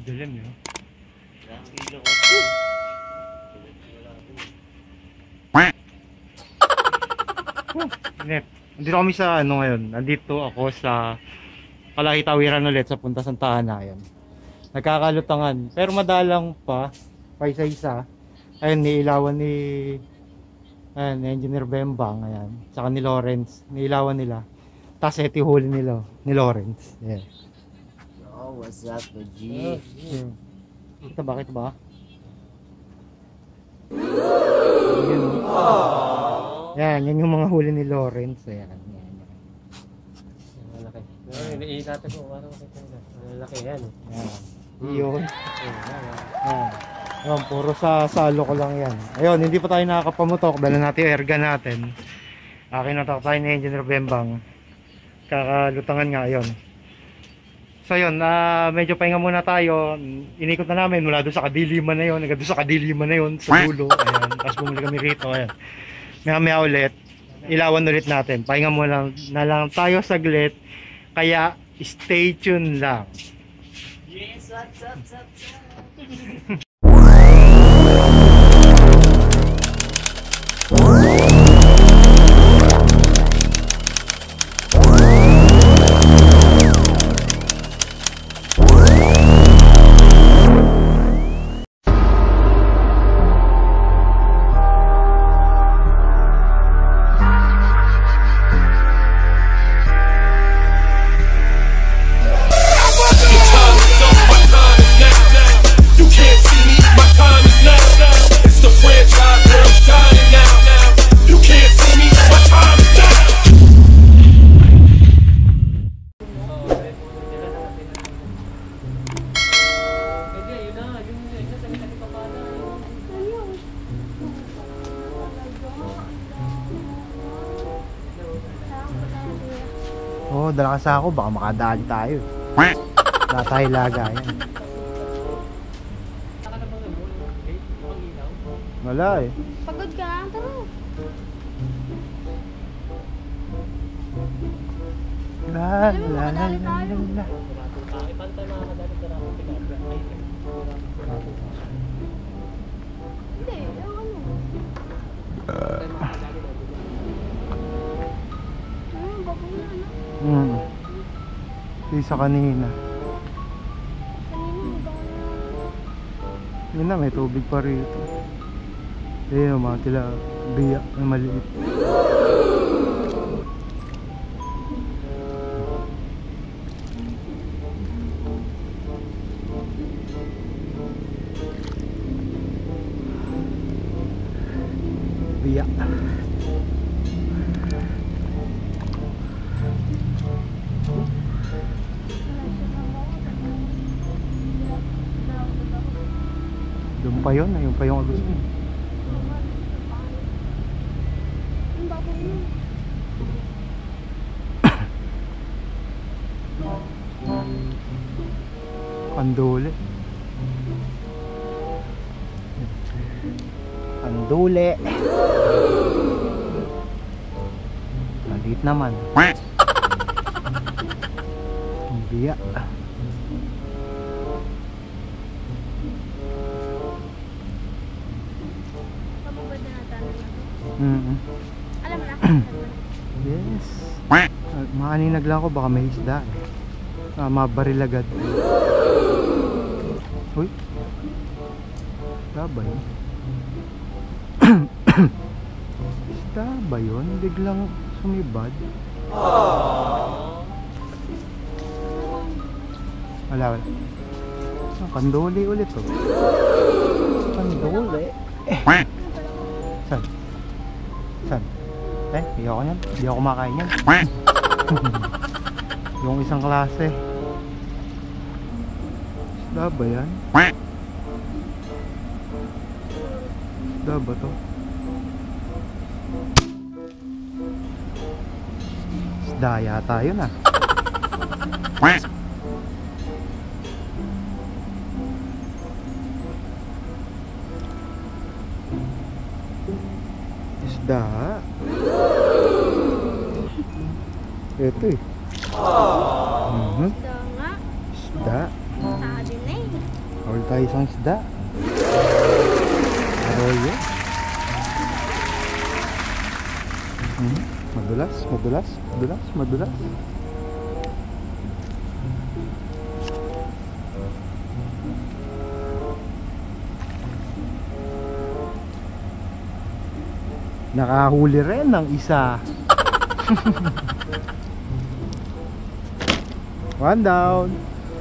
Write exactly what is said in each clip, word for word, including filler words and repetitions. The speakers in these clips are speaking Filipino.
Dilim yun. Nakakilo ko. Net. Nandito kami sa ano ngayon. Nandito ako sa Kalahitawiran ulit sa Punta Santa Ana. Ayan. Nagkakalutangan. Pero madalang pa. Pa isa-isa. Ayun, niilawan ni ayan, Engineer Bembang. Ayan. Saka ni Lawrence. Niilawan nila. Tapos ito huli nila. Ni Lawrence. Ayan. Oh, what's up, G? Yeah. Ito ba? Ito ba? Ayan. Yan, yan yung mga huli ni Lawrence. Ayan, yan, yan. Malaki. Ay, naiikatan ko. Parang makita nila. Malaki yan. Yan. Yun. Yan. Yan, puro sa salo ko lang yan. Ayun, hindi pa tayo nakakapamutok. Dala natin yung airgun natin. Akin natak tayo ni Engineer Bembang. Kakalutangan nga, ayun. So yun, uh, medyo pahinga muna tayo. Inikot na namin mula doon sa kadiliman na yun. Hanggang doon sa kadiliman na yun, sa dulo. Ayan, tapos bumuli kami rito. Ayan. Maya maya ulit, ilawan ulit natin. Pahinga muna na lang tayo saglit. Kaya stay tuned lang. Yes, what's up, what's up, what's up? Oo, oh, dala ka sa ako, baka makadali tayo. Wala tayo lagayan. Wala eh. Pagod ka lang, tara. La la la la la. Hindi, yung ano. Ano, bago na, ano? Hmm. Isa kanina. Kanina, bago na. Yun na, may tubig pa rito. Ayun, mga tila biyak na maliit. Biyak. Doon pa yun, ayun pa yung gusto mo. Yung bago na. Panduli. Panduli. Maliit naman. Ang biyak. Mabubad na natin. Mm-hmm. Alam mo na. Yes. Maaninag lang ako, baka may isda eh. Ah, mabaril agad. Uy. Isda ba yun? Isda ba yun? Biglang sumibad. Wala, wala. Ah, panduli ulit oh. Panduli. Saan? Saan? Eh, hindi ako yan. Hindi ako kumakain yan. Yung isang klase. Isda ba yan? Isda ba to? Isda yata yun ah. Isda. Ito eh. Mhm. Isda nga. Isda. Saka din eh. tayo isang isda. Arroyo. Hmm, madulas, madulas, madulas, madulas. Nakahuli rin ng isa. One down.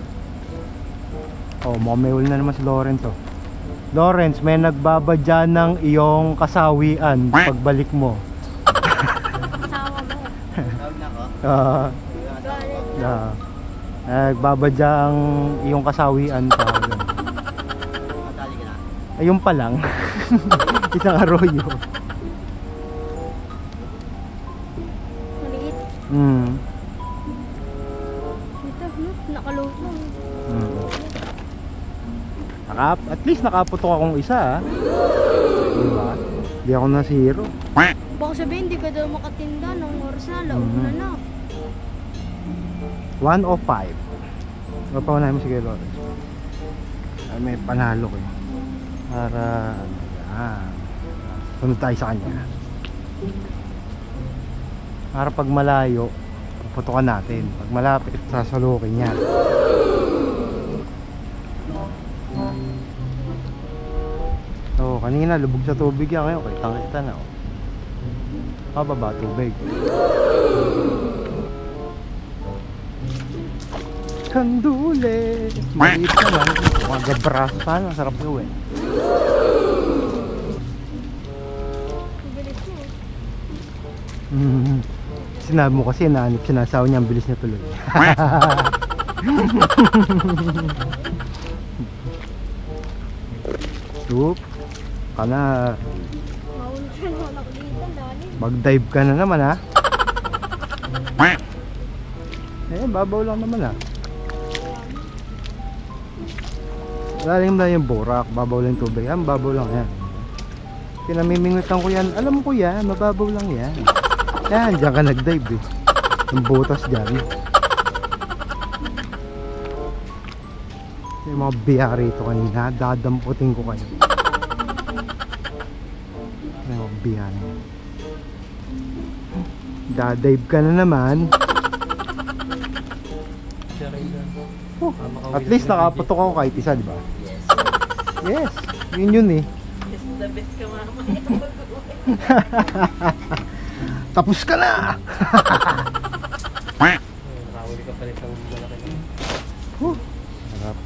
Oh, mamewil na naman si Lawrence oh. Lawrence, may nagbabadya ng iyong kasawian pagbalik mo. Asawa mo. Tawag na ko. Ah, Galit na. uh, nagbabadya ang iyong kasawian pa. Matali ka na. Ayun pa lang. Isang arroyo. Maliit. Hmm. Ito, no? Nakalutong. Hmm. Naka, at least nakaputok akong isa ah. Diba? Di ako na zero. Baka sabihin, hindi ka daw makatinda ng oras na, laog na na. one oh five. Mapaunahin mo sige Lawrence. Ay, may panalo ko eh. Para ah, sunod tayo sa kanya. Para pag malayo, puputukan natin. Pag malapit, sasalukin niya. So, kanina lubog sa tubig yan. Ngayon, kitang-kita na. Oh. Pababa tubig. Kandule. Maliit naman. Mga gabraso sana. Masarap gawin. Ang bilis mo. Mm. Sinabi mo kasi naanip sinasawa niya. Ang bilis niya tuloy. Oop. Kana. Mahulog siya naman ako dito, lalim. Mag-dive ka na naman ha. Eh, babaw lang naman ha. Lalim na yung borak, babaw lang yung tubig. Yan, babaw lang yan. Pinamimingutan ko yan. Alam ko yan, mababaw lang yan. Yan, dyan ka nag-dive eh. Yung butas dyan. Yung mga biyari ito kanina, dadamputin ko kayo. Yung mga biyari. Dadive ka na naman. Oh, at least nakaputok ako kahit isa, di ba? Yes, yun yun eh. Yes, the best ka mama. Tapos ka na! Nakahuli ka pa rin ng malaki na. Huh, harap.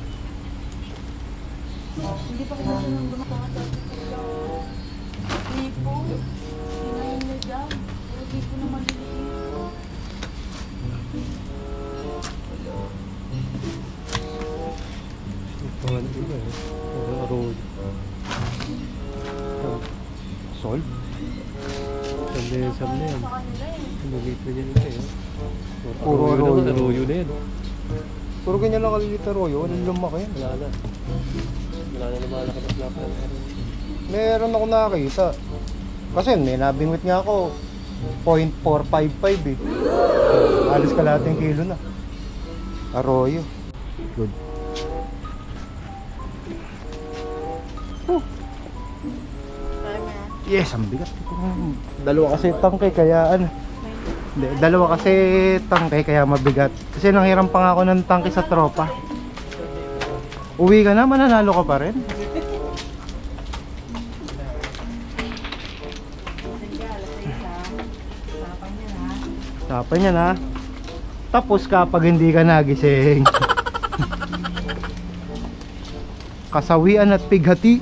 Hindi pa kita nang gumawa. Lipo. Sinayin niyo dyan. Pero lipo na maliliit. Ito ano iba eh. Ano road. Solve? Sabi sabi na yan. Maliit na dyan ito eh. Puro Arroyo arroyo. naman, arroyo na yan. Puro ganyan lang kalilita royo, anong lumaki? Wala na. Wala na lumalaki na flap ng arroyo. Meron ako nakakita. Kasi may nabingwit nga ako zero point four five five eh. Alis ka lahat yung kilo na. Arroyo. Good. Yes, ang bigat. Dalawa kasi tangke kaya ano. Hindi, dalawa kasi tangke kaya mabigat. Kasi nanghiram pa nga ako ng tangke sa tropa. Uwi ka na, mananalo ka pa rin. Tapang niya na. Tapos kapag hindi ka nagising. Kasawian at pighati.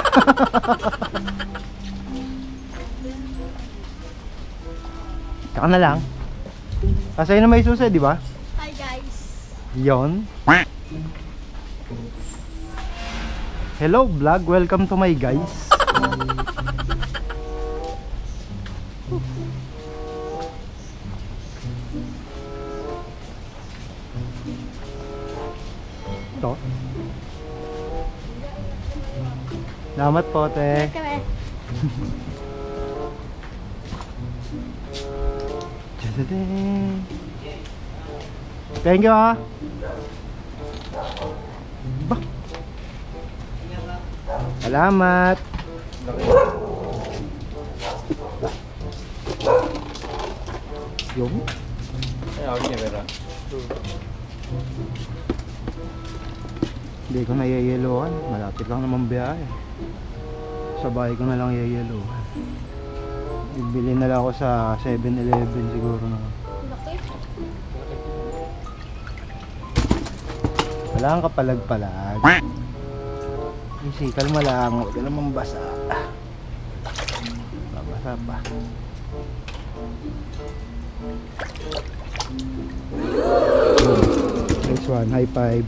Tsaka na lang. Kasi na may susi, di ba? Hi guys. Yon. Hello vlog, welcome to my guys. Ito. Salamat po, te. Kami. Thank you ha. Ba? Salamat. Yung Ay, ako niya, pero. hindi ko na yeyeloan. Malapit lang naman biyahe. Sa bahay ko na lang yeyeloan. Bibili na lang ako sa seven eleven siguro na. Laki. Wala kang kapalag-palag. Easy, kalma lang. Huwag ka naman basa. Babasa pa. Next one, high five.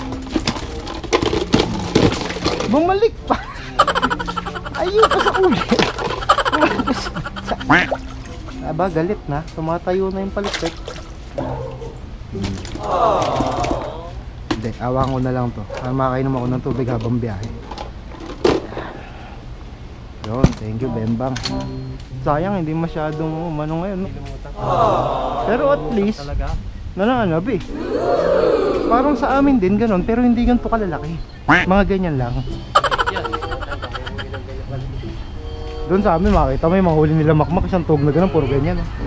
Bumalik pa. Ayun pa sa uli. Aba, galit na. Tumatayo na yung palikpik. Hindi, awang ko na lang to. Makainom ako ng tubig habang biyahe. Yun, thank you Bembang. Sayang, hindi masyadong umano ngayon, no? Pero at least Talaga? nananabi. Parang sa amin din ganun, pero hindi ganito kalalaki. Mga ganyan lang. Yan. Doon sa amin makita mo yung mahuli nila makmak, isang tug na ganun, puro ganyan. Eh.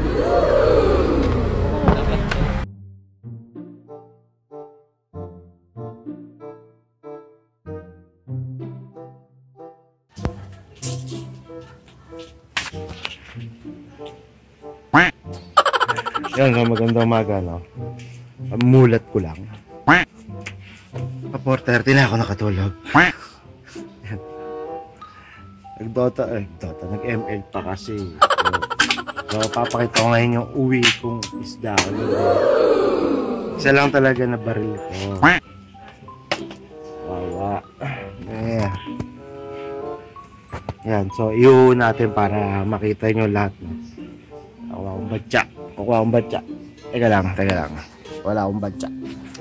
Yan, so magandang umaga, no? Mulat ko lang. four thirty na ako nakatulog. Yan. Nag-Dota, eh, Dota, nag-M L pa kasi. So, so papakita ko ngayon yung uwi kong isda. Isa lang talaga na baril ko. Wawa. Yeah. Yan, so iuho natin para makita nyo lahat. Wala akong batya. Kukuha akong batya. Teka lang, teka lang. Wala akong batya.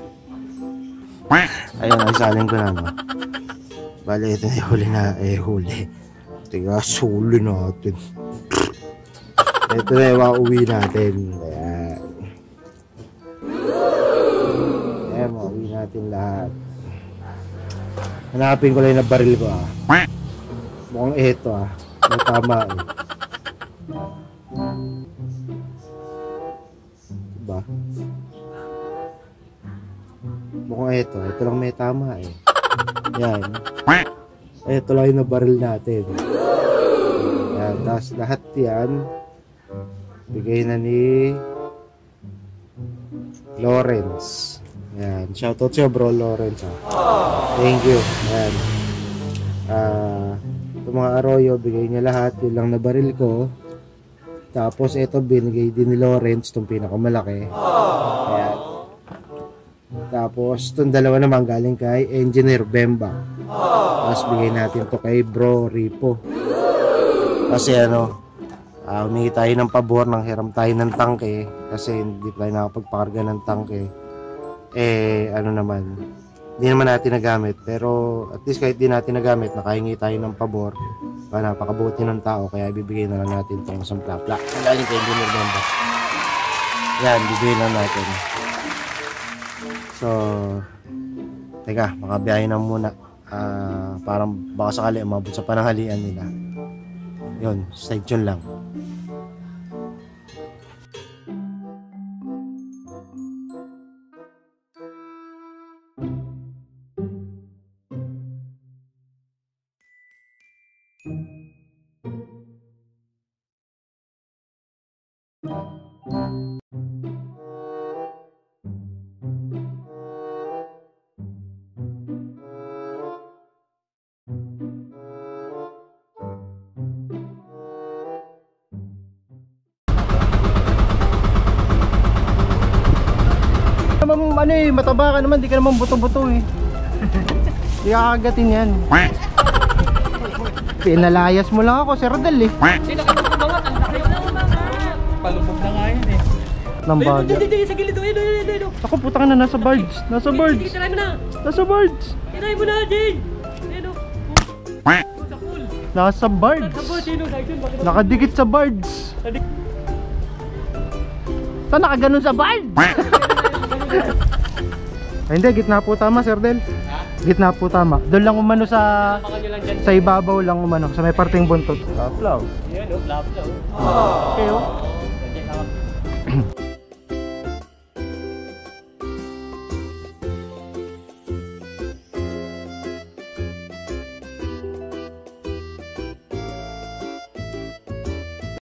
Ayun, ang salin ko na, no? Bale, ito na huli na, eh, huli. Teka, suli natin. Ito na yung mauwi natin. Ayan. Ayan, mauwi natin lahat. Hanapin ko lang yung baril ko, ah. Mukhang ito, ah. May tama, eh. Diba? Mukhang ito. Ito lang may tama, eh. Yan. Ito lang yung nabaril natin. Yan. Tapos lahat yan bigay na ni Lawrence. Yan. Shoutout sa'yo, bro Lawrence, ha. Thank you. Yan. Ah... Itong mga Arroyo, bigay niya lahat. Yun lang na baril ko. Tapos ito, binigay din ni Lawrence, itong pinakamalaki. Ayan. Tapos, itong dalawa naman galing kay Engineer Bemba. Tapos, bigay natin to kay Bro Ripo. Kasi ano, uh, humingi tayo ng pabor, nang hiram tayo ng tangke. Kasi hindi tayo nakapagpakarga ng tangke. Eh, ano naman, hindi naman natin nagamit, pero at least kahit di natin nagamit, nakahingi tayo ng pabor para napakabuti ng tao, kaya bibigay na lang natin itong isang plapla. Galing kay Engineer Bemba. Yan, bibigay lang natin. So, teka, makabiyahe na muna. Uh, parang baka sakali umabot sa pananghalian nila. Yun, stay tuned lang. Ano eh, mataba ka naman, di ka naman buto-buto eh. Di kakagatin yan. Pinalayas mo lang ako, Sir Del eh. Sino ka nang bumangat? Ang laki na umangat. Palubog na nga yun eh. Nang baga. Dito, dito, sa gilid. Dito, dito, dito. Ako putang na, nasa birds. Nasa birds. Tirahin mo na. Nasa birds. Tirahin mo na, Jane. Dito. Sa pool. Nasa birds. Sa pool, sino? Bakit? Nakadikit sa birds. Saan nakaganon sa birds? Ay, hindi, gitna po tama, Sir Del. Ha? Gitna po tama. Doon lang umano sa Baka nyo lang dyan. sa ibabaw lang umano, sa may parting buntot. Taplaw. Yan, oh, love na, oh. Okay, oh. Nandiyan, hawak.